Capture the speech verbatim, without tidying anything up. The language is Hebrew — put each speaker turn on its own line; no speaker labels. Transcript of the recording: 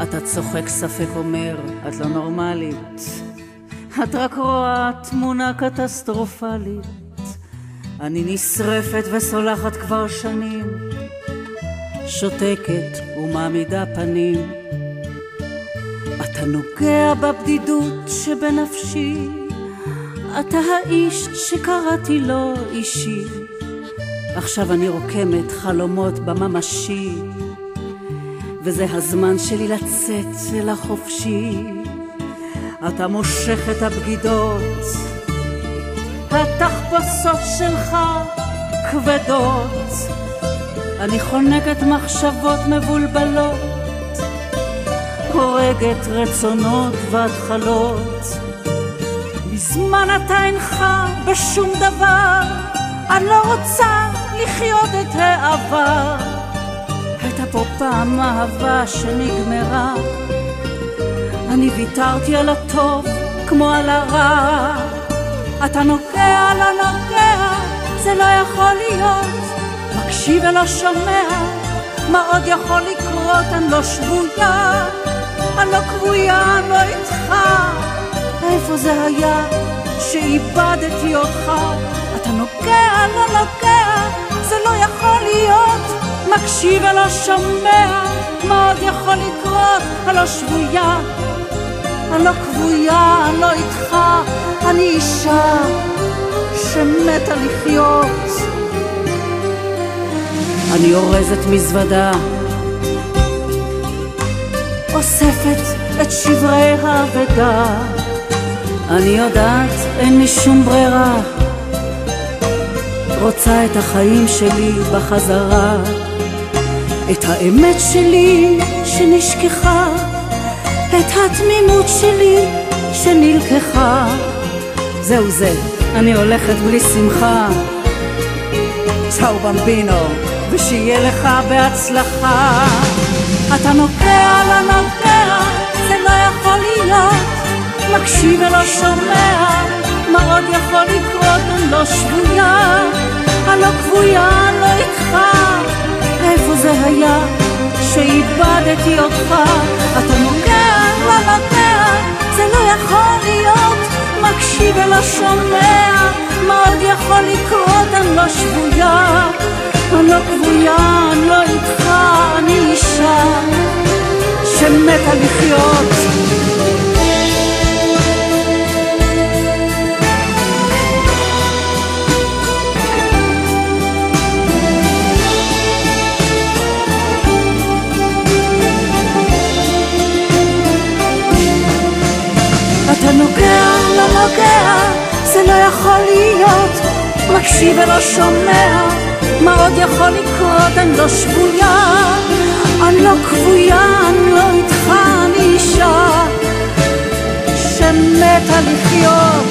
אתה צוחק ספק אומר, את לא נורמלית, את רק רואה תמונה קטסטרופלית. אני נשרפת וסולחת כבר שנים, שותקת ומעמידה פנים. אתה נוגע בבדידות שבנפשי, אתה האיש שקראתי לו אישי. עכשיו אני רוקמת חלומות בממשי, וזה הזמן שלי לצאת אל החופשי. אתה מושך את הבגידות, התחפושות שלך כבדות. אני חונקת מחשבות מבולבלות, הורגת רצונות והתחלות. מזמן אתה אינך בשום דבר, אני לא רוצה לחיות את העבר. הייתה פה פעם אהבה שנגמרה, אני ויתרתי על הטוב כמו על הרע. אתה נוגע, לא נוגע, זה לא יכול להיות, מקשיב ולא שומע, מה עוד יכול לקרות? אני לא שבויה, אני לא קבויה, אני לא איתך. איפה זה היה שאיבדתי אותך? אתה נוגע, לא נוגע, זה לא יכול להיות, מקשיב ולא שומע, מה עוד יכול לקרות? אני לא שבויה, אני לא קבויה, אני לא איתך. אני אישה שמתה לחיות. אני אורזת מזוודה, אוספת את שברי האבדה. אני יודעת אין לי שום ברירה, רוצה את החיים שלי בחזרה, את האמת שלי שנשכחה, את התמימות שלי שנלקחה. זהו זה, אני הולכת בלי שמחה. צאו במבינו, ושיהיה לך בהצלחה. אתה נוגע, לא נוגע, זה לא יכול להיות, מקשיב ולא שומע, מה עוד יכול לקרות? אני לא שבויה, אני לא קבויה, אני לא איתך. איפה זה היה שאיבדתי אותך? אתה נוגע, לא נוגע, זה לא יכול להיות, מקשיב ולא שומע, מה עוד יכול לקרות? אני לא שבויה, אני לא קבויה, אני לא איתך. אני אישה שמתה לחיות. אתה נוגע, לא נוגע, זה לא יכול להיות, מקשיב ולא שומע, מה עוד יכול לקרות? אני לא שבויה, אני לא קבויה, אני לא איתך. אני אישה שמתה לחיות.